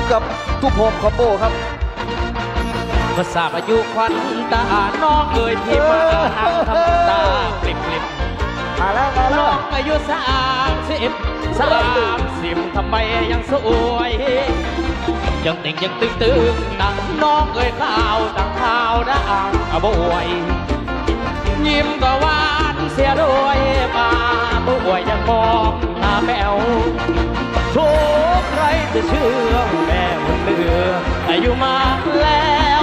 กับทุกโฮมคอมโบครับภาษาอายุควันตาน้องเอ่ยที่มานั่งทำตาปลิบมาแล้วน้องอายุ30ทำไมยังสวยยังติ่งยังตึงนังน้องเอ่ยข่าวต่างข่าวด่างบวยยิ้มก็หวานเสียด้วยมาบวยยังมองหน้าแป๋วทุกใครจะเชื่อแม่บุญเหลืออายุมากแล้ว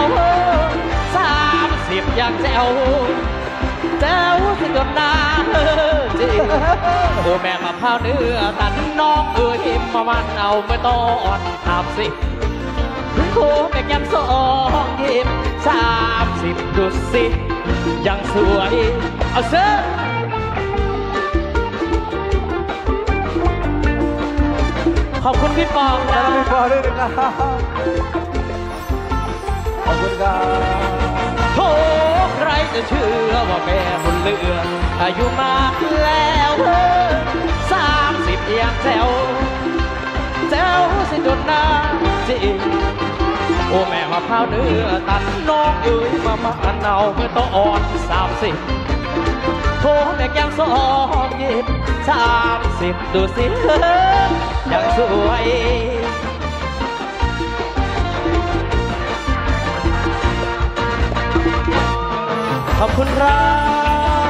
30อย่างแจ๋วสิกับนาจริงโอ้แม่มาพร้าวเนื้อตันน้องเอ๋ยมามันเอาไม่ต้อง30โอ้แม่แก้มสองยิ้ม30ดูสิยังสวยเอาเสื้อขอบคุณพี่ปองนะพี่ปองด้วยนะครับขอบคุณครับโอ้ใครจะเชื่อว่าแม่บุญเหลืออายุมากแล้ว30อย่างแจ๋วสิจนหน้าจริงโอ้แม่มาพร้าวเนื้อตันน้องเอ๋ยมาเอาเมื่อต้องอ่อน30โอ้แม่แก้มสองยิ้ม30ดูสิยังสวยขอบคุณครับ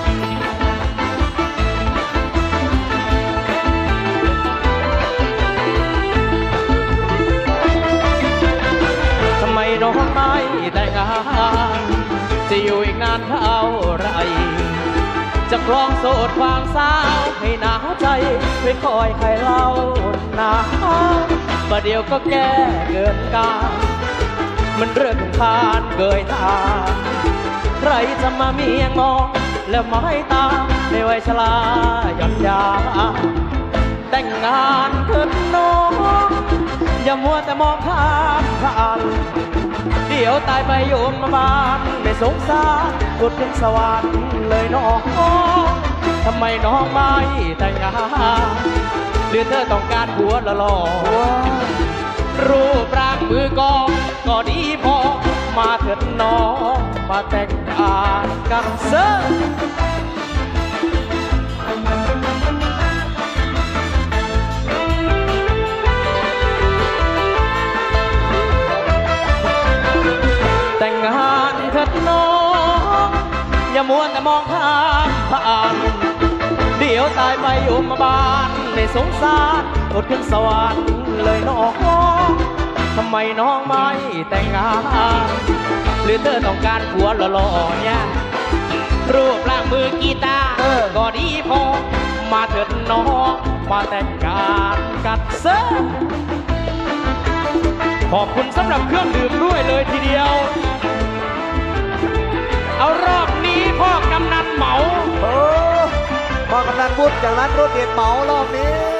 ทำไมน้องไม่แต่งงานจะอยู่อีกนานเท่าไรจะคลองโสดความสาวให้หนาวใจไม่คอยใครเล่าหนาวประเดี๋ยวก็แก้เกินการมันเรื่องผ่านเกยตาใครจะมาเมียงองแล้วมาให้ตาในวัยชราหย่อนยาแต่งงานเถิดน้องอย่ามัวแต่มองข้ามผ่านเดี๋ยวตายไปโยมมาบ้านไม่สงสารกดเป็นสวรรค์เลยน้องทำไมน้องไม่แต่งงานหรือเธอต้องการผัวหล่อรูปร่างมือกองก็ดีพอมาเถิดน้องมาแต่งงานกันเซ่แต่งงานเถิดน้องอย่ามัวแต่มองข้ามผ่านเดี๋ยวตายไปอยู่มาบ้านในสงสารอดขึ้นสวรรค์เลยน้องทำไมน้องไม่แต่งงานหรือเธอต้องการผัวหล่อๆเนี่ยรูปร่างมือกีตาร์ก็ดีพอมาเถิดน้องมาแต่งงานกันเซ่ขอบคุณสำหรับเครื่องดื่มด้วยเลยทีเดียวเอารอบนี้พ่อกำนันเหมาพ่อกำนันบุญจากร้านรถเด็ดเหมารอบนี้